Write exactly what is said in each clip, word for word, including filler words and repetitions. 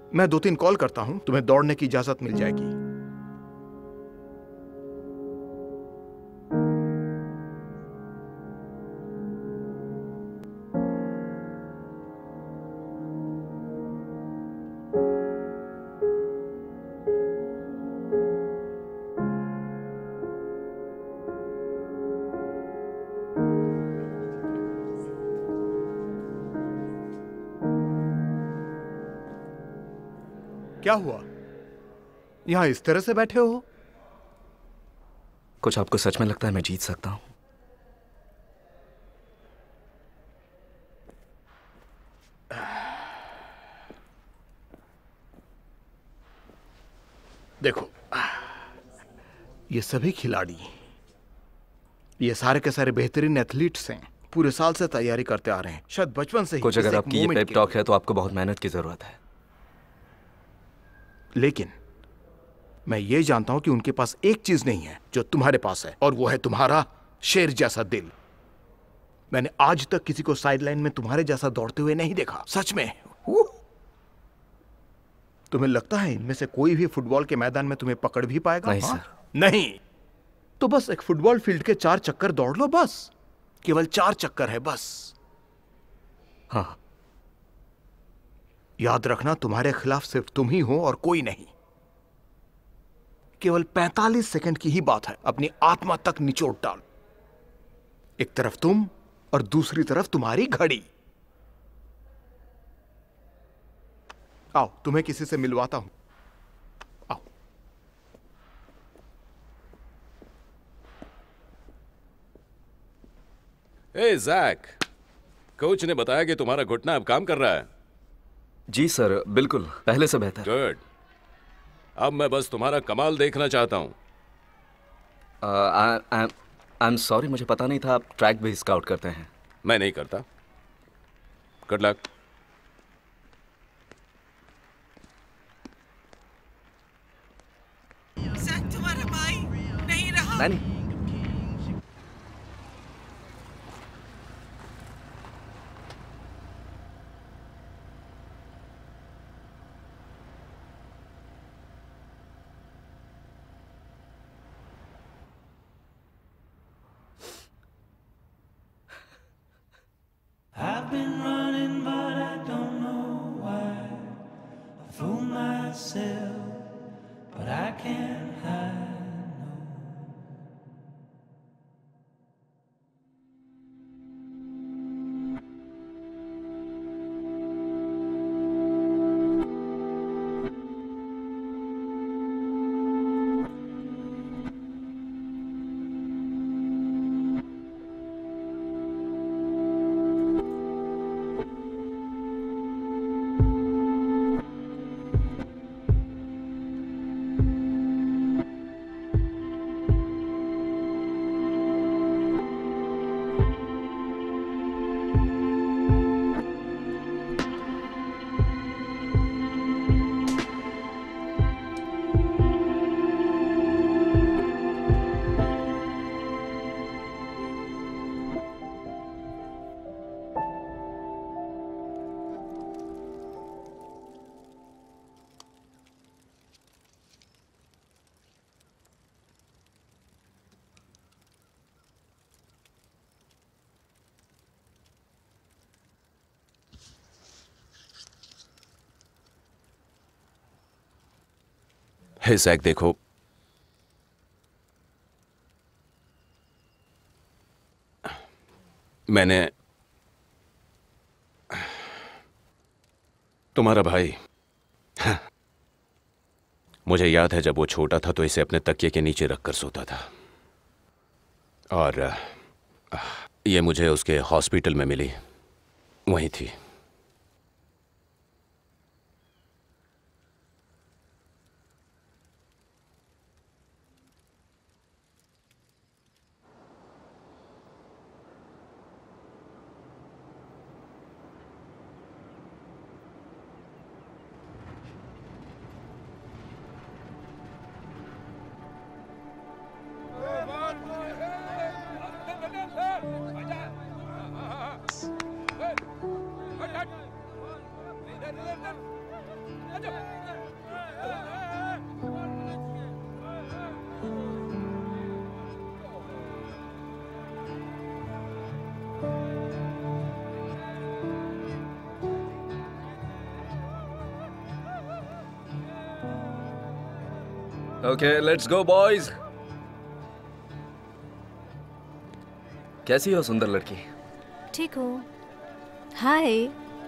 मैं दो तीन कॉल करता हूं, तुम्हें दौड़ने की इजाजत मिल जाएगी। क्या हुआ? यहां इस तरह से बैठे हो? कुछ आपको सच में लगता है मैं जीत सकता हूं? देखो, ये सभी खिलाड़ी, ये सारे के सारे बेहतरीन एथलीट्स हैं, पूरे साल से तैयारी करते आ रहे हैं, शायद बचपन से ही। कुछ अगर आपकी ये पेप टॉक है तो आपको बहुत मेहनत की जरूरत है। लेकिन मैं ये जानता हूं कि उनके पास एक चीज नहीं है जो तुम्हारे पास है, और वो है तुम्हारा शेर जैसा दिल। मैंने आज तक किसी को साइडलाइन में तुम्हारे जैसा दौड़ते हुए नहीं देखा, सच में। तुम्हें लगता है इनमें से कोई भी फुटबॉल के मैदान में तुम्हें पकड़ भी पाएगा? नहीं हाँ? सर। नहीं, तो बस एक फुटबॉल फील्ड के चार चक्कर दौड़ लो, बस। केवल चार चक्कर है, बस। हाँ। याद रखना, तुम्हारे खिलाफ सिर्फ तुम ही हो और कोई नहीं। केवल पैंतालीस सेकंड की ही बात है, अपनी आत्मा तक निचोड़ डाल। एक तरफ तुम और दूसरी तरफ तुम्हारी घड़ी। आओ, तुम्हें किसी से मिलवाता हूं। आओ। ए जैक, कोच ने बताया कि तुम्हारा घुटना अब काम कर रहा है। जी सर, बिल्कुल पहले से बेहतर। गुड। अब मैं बस तुम्हारा कमाल देखना चाहता हूं। आई एम सॉरी, मुझे पता नहीं था आप ट्रैक भी स्काउट करते हैं। मैं नहीं करता। Good luck. तुम्हारा भाई नहीं रहा। नहीं। I've been running, but I don't know why. I fool myself, but I can't hide. No. Hey Jack, देखो, मैंने तुम्हारा भाई, मुझे याद है जब वो छोटा था तो इसे अपने तकिए के नीचे रखकर सोता था, और ये मुझे उसके हॉस्पिटल में मिली, वहीं थी। Okay let's go boys. कैसी हो सुंदर लड़की? ठीक हो? हाय।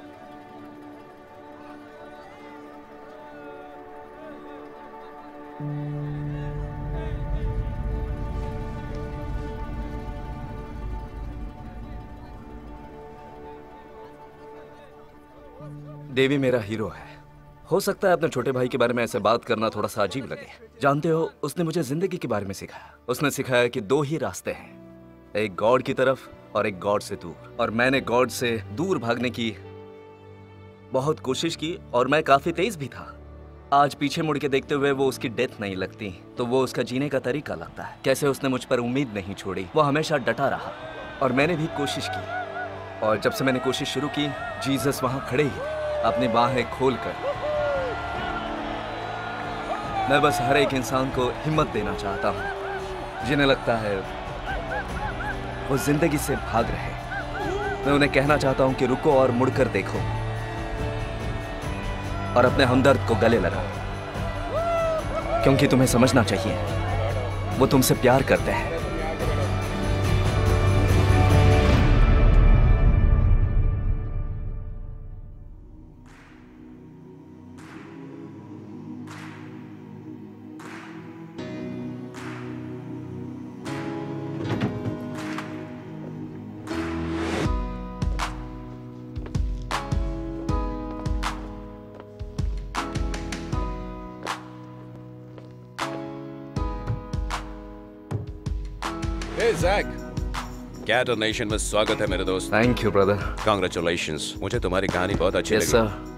देवी मेरा हीरो है। हो सकता है अपने छोटे भाई के बारे में ऐसे बात करना थोड़ा सा अजीब लगे। जानते हो, उसने मुझे जिंदगी के बारे में सिखाया। उसने सिखाया कि दो ही रास्ते हैं, एक गॉड की तरफ और एक गॉड से दूर। और मैंने गॉड से दूर भागने की बहुत कोशिश की और मैं काफी तेज भी था। आज पीछे मुड़ के देखते हुए वो उसकी डेथ नहीं लगती, तो वो उसका जीने का तरीका लगता है। कैसे उसने मुझ पर उम्मीद नहीं छोड़ी, वो हमेशा डटा रहा और मैंने भी कोशिश की। और जब से मैंने कोशिश शुरू की, जीसस वहां खड़े ही थे, अपनी बाहें खोलकर। मैं बस हर एक इंसान को हिम्मत देना चाहता हूं जिन्हें लगता है वो जिंदगी से भाग रहे। मैं उन्हें कहना चाहता हूं कि रुको और मुड़कर देखो और अपने हमदर्द को गले लगाओ, क्योंकि तुम्हें समझना चाहिए वो तुमसे प्यार करते हैं। हे जैक, कैटर नेशन में स्वागत है मेरे दोस्त। Thank you brother. कांग्रेचुलेशंस, मुझे तुम्हारी कहानी बहुत अच्छी यस लगी। सर।